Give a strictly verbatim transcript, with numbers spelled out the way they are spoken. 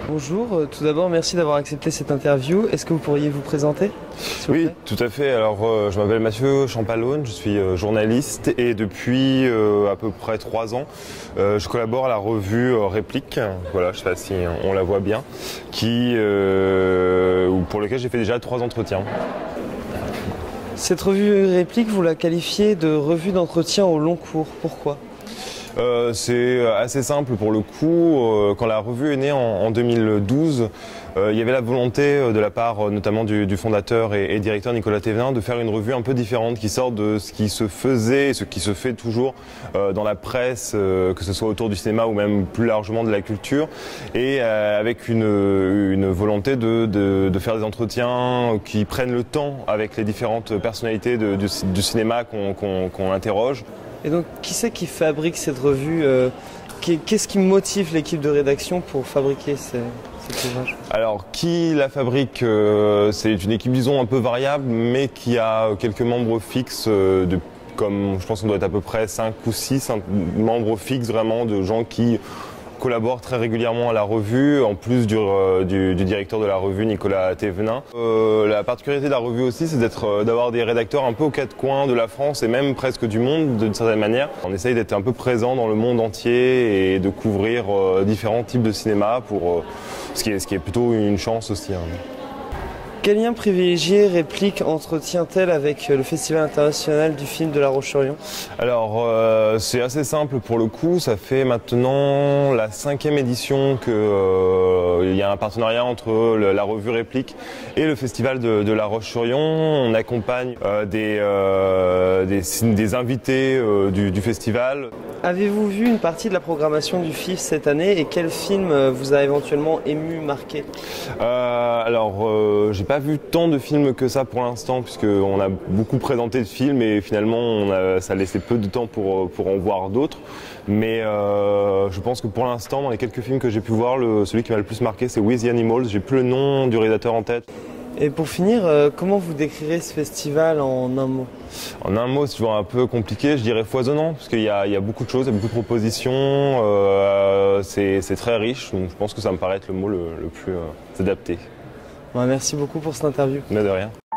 Bonjour, euh, tout d'abord merci d'avoir accepté cette interview. Est-ce que vous pourriez vous présenter? Oui, tout à fait. Alors, euh, je m'appelle Mathieu Champalone, je suis euh, journaliste et depuis euh, à peu près trois ans, euh, je collabore à la revue euh, Réplique. Voilà, je sais pas si on la voit bien, qui, euh, pour lequel j'ai fait déjà trois entretiens. Cette revue Réplique, vous la qualifiez de revue d'entretien au long cours. Pourquoi? Euh, c'est assez simple pour le coup. Euh, quand la revue est née en, en deux mille douze, euh, il y avait la volonté de la part euh, notamment du, du fondateur et, et directeur Nicolas Thévenin de faire une revue un peu différente qui sort de ce qui se faisait et ce qui se fait toujours euh, dans la presse, euh, que ce soit autour du cinéma ou même plus largement de la culture, et euh, avec une, une volonté de, de, de faire des entretiens qui prennent le temps avec les différentes personnalités de, du, du cinéma qu'on qu'on, qu'on interroge. Et donc, qui c'est qui fabrique cette revue? euh, Qu'est-ce qui motive l'équipe de rédaction pour fabriquer ces, cet ouvrage? Alors, qui la fabrique? euh, C'est une équipe, disons, un peu variable, mais qui a quelques membres fixes, euh, de, comme je pense qu'on doit être à peu près cinq ou six membres fixes, vraiment, de gens qui collaborent très régulièrement à la revue, en plus du, euh, du, du directeur de la revue, Nicolas Thévenin. Euh, la particularité de la revue aussi, c'est d'être, euh, d'avoir des rédacteurs un peu aux quatre coins de la France et même presque du monde, d'une certaine manière. On essaye d'être un peu présent dans le monde entier et de couvrir euh, différents types de cinéma, pour, euh, ce, qui est, ce qui est plutôt une chance aussi. Hein. Quel lien privilégié Réplique entretient-elle avec le Festival international du film de La Roche-sur-Yon? Alors, euh, c'est assez simple pour le coup. Ça fait maintenant la cinquième édition qu'il euh, y a un partenariat entre le, la revue Réplique et le Festival de, de La Roche-sur-Yon. On accompagne euh, des, euh, des, des invités euh, du, du festival. Avez-vous vu une partie de la programmation du F I F cette année et quel film vous a éventuellement ému, marqué? euh, Alors, euh, j'ai pas vu tant de films que ça pour l'instant, puisqu'on a beaucoup présenté de films et finalement on a, ça a laissé peu de temps pour, pour en voir d'autres. Mais euh, je pense que pour l'instant, dans les quelques films que j'ai pu voir, le, celui qui m'a le plus marqué, c'est With the Animals. J'ai plus le nom du réalisateur en tête. Et pour finir, euh, comment vous décrirez ce festival en un mot? En un mot, c'est toujours un peu compliqué, je dirais foisonnant, parce qu'il y a, il y a beaucoup de choses, il y a beaucoup de propositions, euh, c'est très riche, donc je pense que ça me paraît être le mot le, le plus euh, adapté. Ouais, merci beaucoup pour cette interview. Mais de rien.